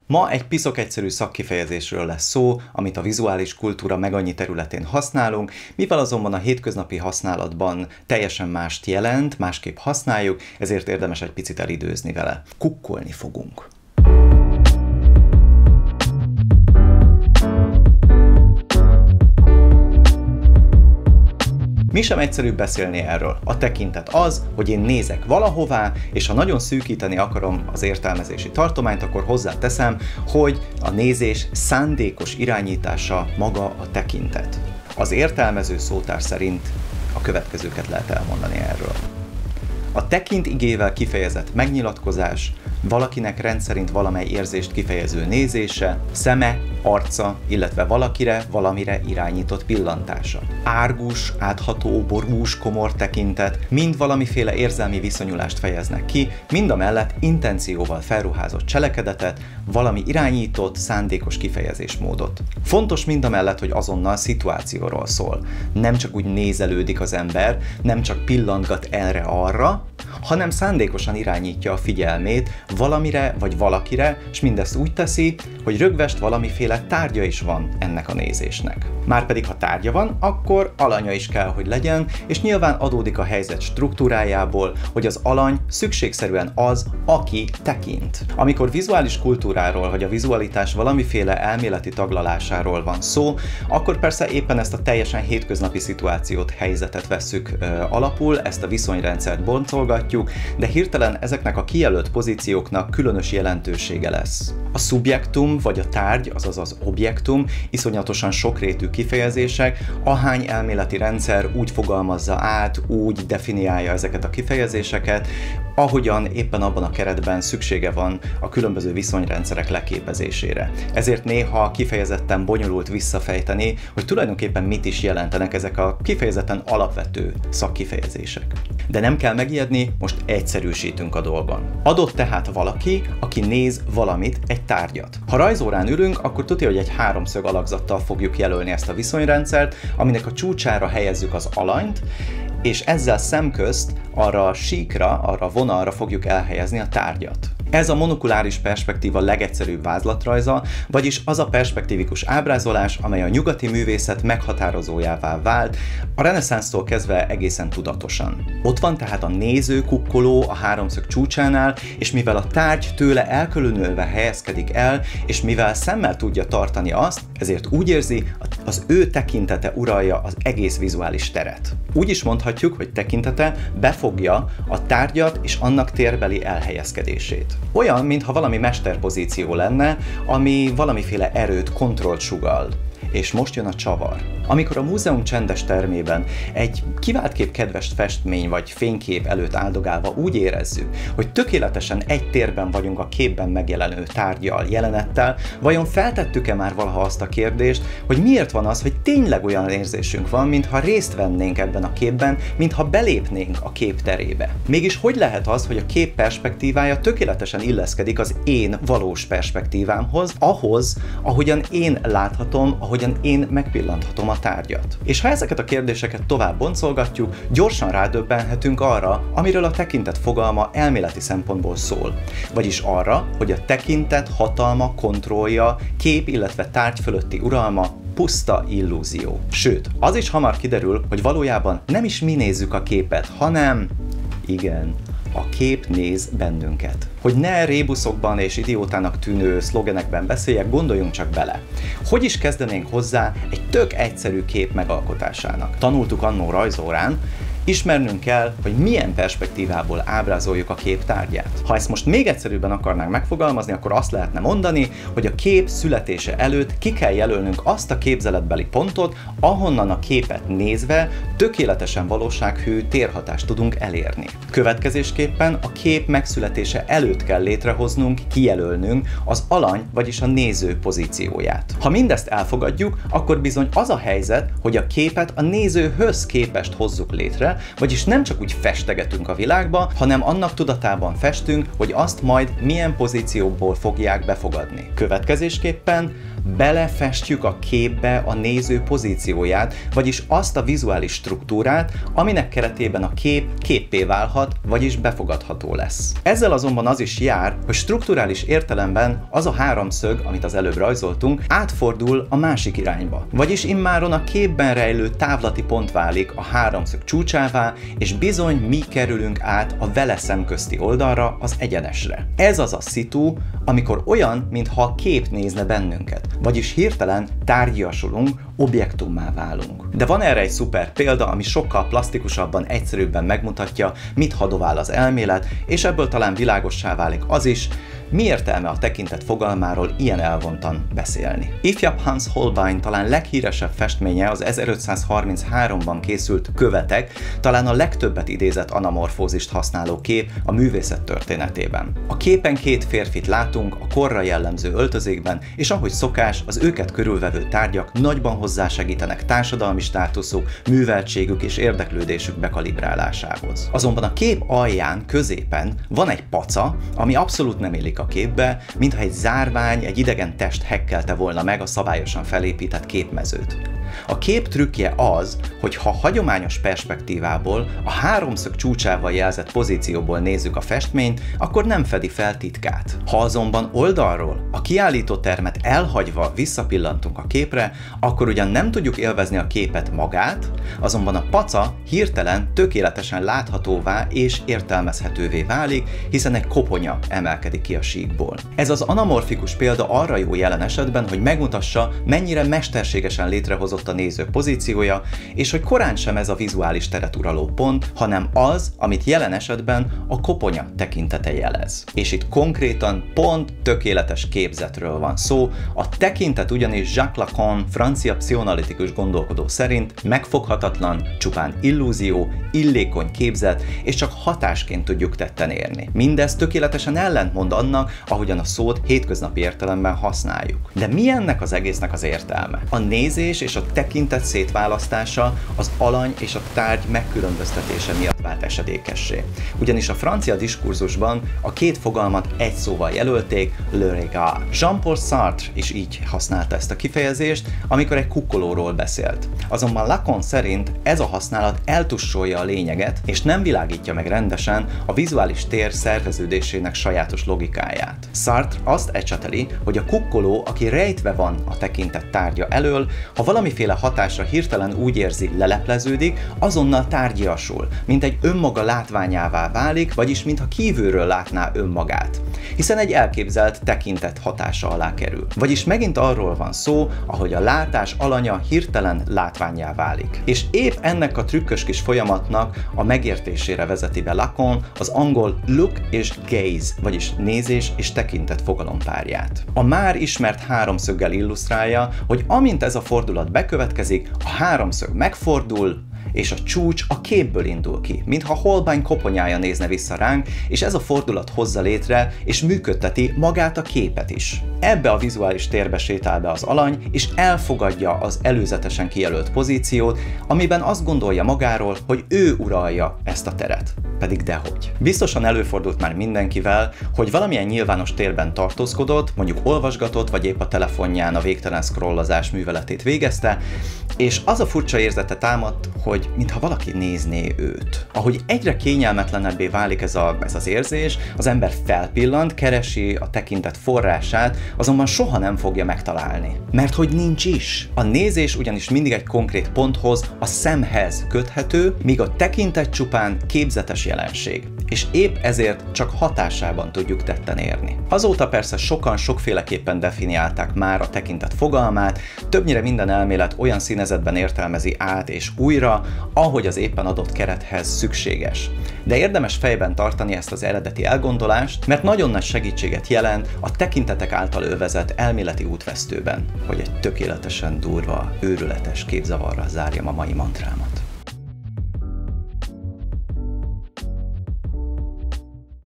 Ma egy piszok egyszerű szakkifejezésről lesz szó, amit a vizuális kultúra megannyi területén használunk, mivel azonban a hétköznapi használatban teljesen mást jelent, másképp használjuk, ezért érdemes egy picit elidőzni vele. Kukkolni fogunk. Mi sem egyszerűbb beszélni erről. A tekintet az, hogy én nézek valahová, és ha nagyon szűkíteni akarom az értelmezési tartományt, akkor hozzáteszem, hogy a nézés szándékos irányítása maga a tekintet. Az értelmező szótár szerint a következőket lehet elmondani erről. A tekint igével kifejezett megnyilatkozás, valakinek rendszerint valamely érzést kifejező nézése, szeme, arca, illetve valakire, valamire irányított pillantása. Árgus, átható, borús, komor tekintet mind valamiféle érzelmi viszonyulást fejeznek ki, mindamellett intencióval felruházott cselekedetet, valami irányított, szándékos kifejezésmódot. Fontos mindamellett, hogy azonnal szituációról szól. Nem csak úgy nézelődik az ember, nem csak pillantgat erre-arra, hanem szándékosan irányítja a figyelmét valamire vagy valakire, és mindezt úgy teszi, hogy rögvest valamiféle tárgya is van ennek a nézésnek. Márpedig ha tárgya van, akkor alanya is kell, hogy legyen, és nyilván adódik a helyzet struktúrájából, hogy az alany szükségszerűen az, aki tekint. Amikor vizuális kultúráról vagy a vizualitás valamiféle elméleti taglalásáról van szó, akkor persze éppen ezt a teljesen hétköznapi szituációt, helyzetet vesszük alapul, ezt a viszonyrendszert boncolgatjuk, de hirtelen ezeknek a kijelölt pozícióknak különös jelentősége lesz. A szubjektum vagy a tárgy, azaz az objektum iszonyatosan sokrétű kifejezések, ahány elméleti rendszer úgy fogalmazza át, úgy definiálja ezeket a kifejezéseket, ahogyan éppen abban a keretben szüksége van a különböző viszonyrendszerek leképezésére. Ezért néha kifejezetten bonyolult visszafejteni, hogy tulajdonképpen mit is jelentenek ezek a kifejezetten alapvető szakkifejezések. De nem kell megijedni, most egyszerűsítünk a dolgon. Adott tehát valaki, aki néz valamit, egy tárgyat. Ha rajzórán ülünk, akkor tudja, hogy egy háromszög alakzattal fogjuk jelölni ezt a viszonyrendszert, aminek a csúcsára helyezzük az alanyt, és ezzel szemközt arra a síkra, arra a vonalra fogjuk elhelyezni a tárgyat. Ez a monokuláris perspektíva legegyszerűbb vázlatrajza, vagyis az a perspektívikus ábrázolás, amely a nyugati művészet meghatározójává vált, a reneszánsztól kezdve egészen tudatosan. Ott van tehát a néző kukkoló a háromszög csúcsánál, és mivel a tárgy tőle elkülönülve helyezkedik el, és mivel szemmel tudja tartani azt, ezért úgy érzi, az ő tekintete uralja az egész vizuális teret. Úgy is mondhatjuk, hogy tekintete befogja a tárgyat és annak térbeli elhelyezkedését. Olyan, mintha valami mesterpozíció lenne, ami valamiféle erőt, kontrollt sugall. És most jön a csavar. Amikor a múzeum csendes termében egy kiváltképp kedves festmény vagy fénykép előtt áldogálva úgy érezzük, hogy tökéletesen egy térben vagyunk a képben megjelenő tárggyal, jelenettel, vajon feltettük-e már valaha azt a kérdést, hogy miért van az, hogy tényleg olyan érzésünk van, mintha részt vennénk ebben a képben, mintha belépnénk a kép terébe? Mégis hogy lehet az, hogy a kép perspektívája tökéletesen illeszkedik az én valós perspektívámhoz, ahhoz, ahogyan én láthatom, ahogyan én megpillanthatom a tárgyat. És ha ezeket a kérdéseket tovább boncolgatjuk, gyorsan rádöbbenhetünk arra, amiről a tekintet fogalma elméleti szempontból szól. Vagyis arra, hogy a tekintet hatalma, kontrollja, kép, illetve tárgy fölötti uralma puszta illúzió. Sőt, az is hamar kiderül, hogy valójában nem is mi nézzük a képet, hanem igen, a kép néz bennünket. Hogy ne rébuszokban és idiótának tűnő szlogenekben beszéljek, gondoljunk csak bele. Hogy is kezdenénk hozzá egy tök egyszerű kép megalkotásának? Tanultuk annó rajzórán, ismernünk kell, hogy milyen perspektívából ábrázoljuk a kép tárgyát. Ha ezt most még egyszerűbben akarnánk megfogalmazni, akkor azt lehetne mondani, hogy a kép születése előtt ki kell jelölnünk azt a képzeletbeli pontot, ahonnan a képet nézve tökéletesen valósághű térhatást tudunk elérni. Következésképpen a kép megszületése előtt kell létrehoznunk, kijelölnünk az alany, vagyis a néző pozícióját. Ha mindezt elfogadjuk, akkor bizony az a helyzet, hogy a képet a nézőhöz képest hozzuk létre, képzel, vagyis nem csak úgy festegetünk a világba, hanem annak tudatában festünk, hogy azt majd milyen pozícióból fogják befogadni. Következésképpen belefestjük a képbe a néző pozícióját, vagyis azt a vizuális struktúrát, aminek keretében a kép képpé válhat, vagyis befogadható lesz. Ezzel azonban az is jár, hogy strukturális értelemben az a háromszög, amit az előbb rajzoltunk, átfordul a másik irányba. Vagyis immáron a képben rejlő távlati pont válik a háromszög csúcsává, és bizony mi kerülünk át a vele szemközti oldalra, az egyenesre. Ez az a szitu, amikor olyan, mintha a kép nézne bennünket, vagyis hirtelen tárgyiasulunk, objektummá válunk. De van erre egy szuper példa, ami sokkal plastikusabban, egyszerűbben megmutatja, mit hadovál az elmélet, és ebből talán világossá válik az is, mi értelme a tekintet fogalmáról ilyen elvontan beszélni. Ifjabb Hans Holbein talán leghíresebb festménye az 1533-ban készült Követek, talán a legtöbbet idézett anamorfózist használó kép a művészet történetében. A képen két férfit látunk a korra jellemző öltözékben, és ahogy szokás, az őket körülvevő tárgyak nagyban hozzásegítenek társadalmi státuszuk, műveltségük és érdeklődésük bekalibrálásához. Azonban a kép alján, középen van egy paca, ami abszolút nem illik a képbe, mintha egy zárvány, egy idegen test hekkelte volna meg a szabályosan felépített képmezőt. A kép trükkje az, hogy ha hagyományos perspektívából, a háromszög csúcsával jelzett pozícióból nézzük a festményt, akkor nem fedi fel titkát. Ha azonban oldalról, a kiállítótermet elhagyva visszapillantunk a képre, akkor ugyan nem tudjuk élvezni a képet magát, azonban a paca hirtelen tökéletesen láthatóvá és értelmezhetővé válik, hiszen egy koponya emelkedik ki a síkból. Ez az anamorfikus példa arra jó jelen esetben, hogy megmutassa, mennyire mesterségesen létrehozott a néző pozíciója, és hogy korán sem ez a vizuális teret uraló pont, hanem az, amit jelen esetben a koponya tekintete jelez. És itt konkrétan pont tökéletes képzetről van szó, a tekintet ugyanis Jacques Lacan, francia pszichoanalitikus gondolkodó szerint megfoghatatlan, csupán illúzió, illékony képzet, és csak hatásként tudjuk tetten érni. Mindez tökéletesen ellentmond annak, ahogyan a szót hétköznapi értelemben használjuk. De mi ennek az egésznek az értelme? A nézés és a tekintet szétválasztása az alany és a tárgy megkülönböztetése miatt vált esedékessé. Ugyanis a francia diskurzusban a két fogalmat egy szóval jelölték, le regard. Jean-Paul Sartre is így használta ezt a kifejezést, amikor egy kukkolóról beszélt. Azonban Lacan szerint ez a használat eltussolja a lényeget, és nem világítja meg rendesen a vizuális tér szerveződésének sajátos logikáját. Sartre azt ecseteli, hogy a kukkoló, aki rejtve van a tekintet tárgya elől, ha valamiféle hatásra hirtelen úgy érzi, lelepleződik, azonnal tárgyiasul, mint egy önmaga látványává válik, vagyis mintha kívülről látná önmagát, hiszen egy elképzelt tekintet hatása alá kerül. Vagyis megint arról van szó, ahogy a látás alanya hirtelen látvánnyá válik. És épp ennek a trükkös kis folyamatnak a megértésére vezeti be Lacan az angol look és gaze, vagyis nézés és tekintet fogalompárját. A már ismert háromszöggel illusztrálja, hogy amint ez a fordulat bekövetkezik, a háromszög megfordul, és a csúcs a képből indul ki, mintha Holbein koponyája nézne vissza ránk, és ez a fordulat hozza létre, és működteti magát a képet is. Ebbe a vizuális térbe sétál be az alany, és elfogadja az előzetesen kijelölt pozíciót, amiben azt gondolja magáról, hogy ő uralja ezt a teret. Pedig dehogy. Biztosan előfordult már mindenkivel, hogy valamilyen nyilvános térben tartózkodott, mondjuk olvasgatott, vagy épp a telefonján a végtelen scrollozás műveletét végezte, és az a furcsa érzete támadt, hogy mintha valaki nézné őt. Ahogy egyre kényelmetlenebbé válik ez az érzés, az ember felpillant, keresi a tekintet forrását, azonban soha nem fogja megtalálni. Mert hogy nincs is. A nézés ugyanis mindig egy konkrét ponthoz, a szemhez köthető, míg a tekintet csupán képzetes jelenség. És épp ezért csak hatásában tudjuk tetten érni. Azóta persze sokan sokféleképpen definiálták már a tekintet fogalmát, többnyire minden elmélet olyan színezetben értelmezi át és újra, ahogy az éppen adott kerethez szükséges. De érdemes fejben tartani ezt az eredeti elgondolást, mert nagyon nagy segítséget jelent a tekintetek által övezett elméleti útvesztőben, hogy egy tökéletesen durva, őrületes képzavarra zárjam a mai mantrámat.